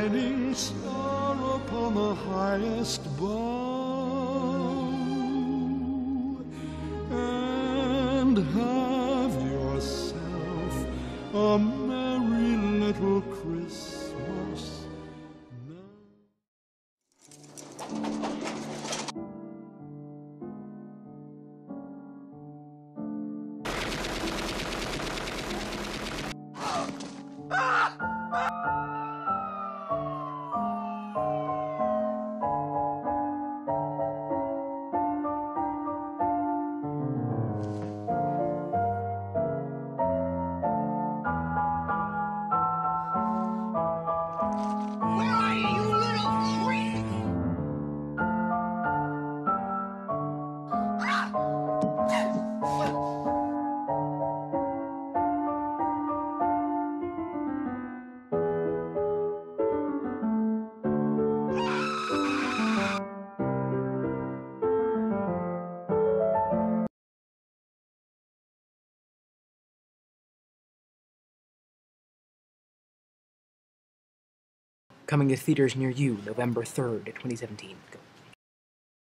shining star upon the highest bough, and have yourself a merry little Christmas now. Coming to theaters near you, November 3rd, 2017. Go.